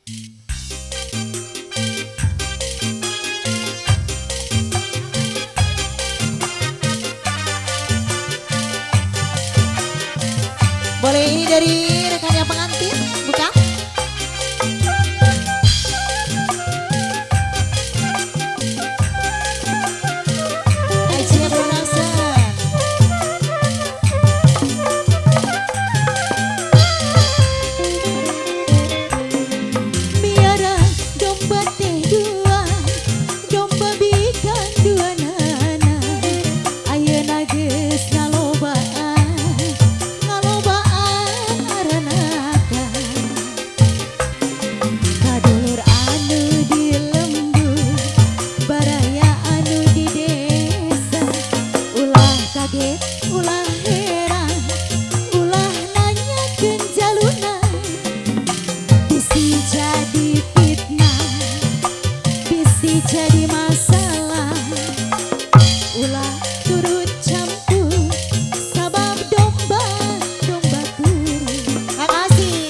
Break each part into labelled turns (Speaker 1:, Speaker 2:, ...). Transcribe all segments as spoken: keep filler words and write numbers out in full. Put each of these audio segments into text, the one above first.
Speaker 1: Boleh ini dari rekannya pengantin, bukan? Aisyah Production. Biara domba teh dua, domba bikan dua nana, ayeuna geus ngalobaan, ngalobaan aranaka. Kadulur anu di lembur, baraya anu di desa, ulah kaget, ulah heran, ulah nanyakeun jaluna. Bisi jadi fitnah, bisi jadi masalah, ulah turut campur, sabab domba, domba kuring. Makasih.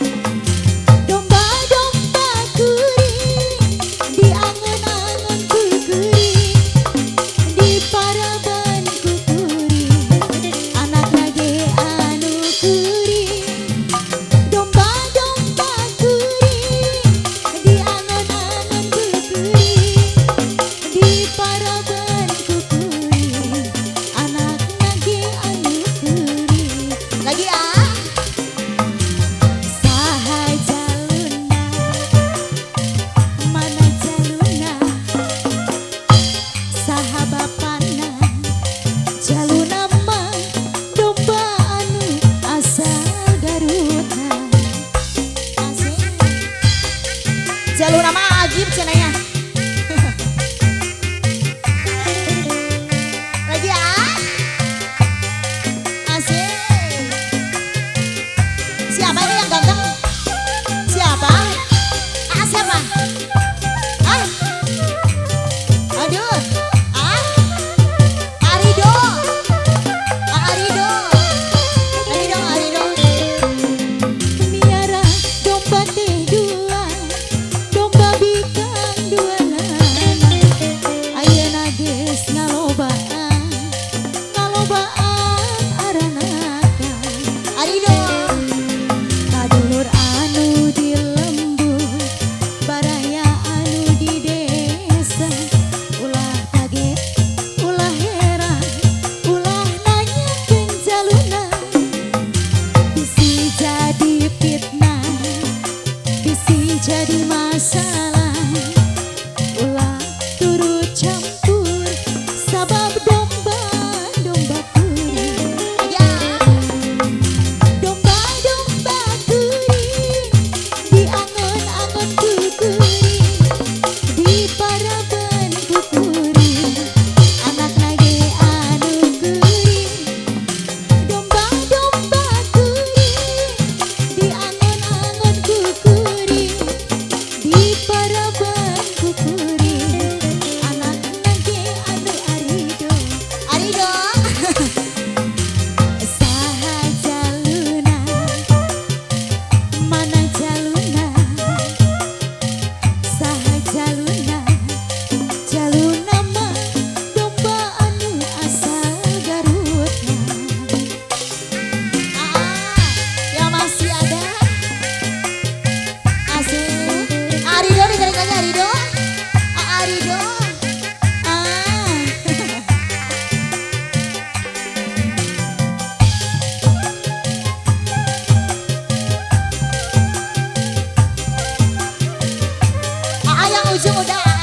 Speaker 1: Domba-domba kuring, di angen-angen ku kuring, di paraban ku kuring, anak lagi anu kuring. Domba-domba kuring, di angen-angen ku kuring, di paraban ku kuring, anak lagi anu kuring. Lagi ah, saha jaluna, mana jaluna, saha bapana, jaluna mah domba anu asal Garutna. Asik. Jaluna mah agib cenanya. Lagi ah, asik. Siapa ini yang ganteng? Siapa? Ah, siapa? Ah, aduh, ah, Arido, ah, Arido, Arido, Arido. Miara domba teh dua, domba bikan dua nana, ayeuna geus ngalobaan, ngalobaan aranaka. Arido. Kadulur anu di lembur, baraya anu di desa, ulah kaget, ulah heran, ulah nanyakeun jaluna. Bisi jadi fitnah, bisi jadi masalah, ulah turut campur, sabab domba, domba kuring. Ya. Domba-domba kuring, di angen-angen ku kuring, di paraban ku kuring, anak lagi anu kuring. Domba-domba kuring, di angen-angen ku kuring, di paraban ku kuring, anak lagi anu Arido. Arido. Saha jaluna, mana jaluna, saha jaluna, jaluna mah domba anu asal Garutna. Ah, yang masih ada, asik. Arido ditarik aja Arido, ah, Arido, ah. Ah, yang ujung udah.